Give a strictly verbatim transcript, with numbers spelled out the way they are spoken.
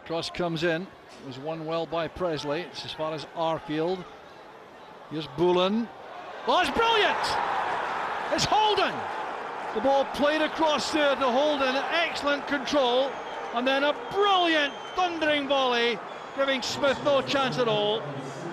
Cross comes in. It was won well by Presley. It's as far as Arfield. Here's Bullen. Oh, it's brilliant! It's Holden! The ball played across there to Holden. Excellent control. And then a brilliant thundering volley, giving Smith no chance at all.